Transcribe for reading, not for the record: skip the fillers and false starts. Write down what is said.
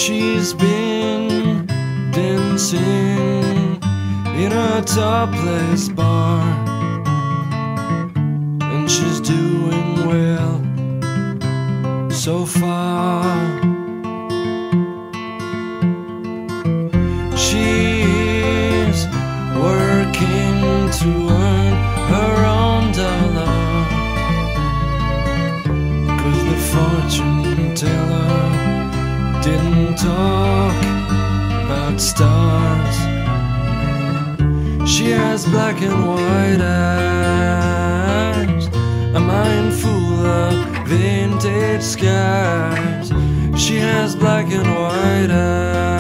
She's been dancing in a topless bar, and she's doing well so far. She's working to earn her own dollar, 'cause the fortune teller didn't talk about stars. She has black and white eyes, a mind full of vintage skies. She has black and white eyes.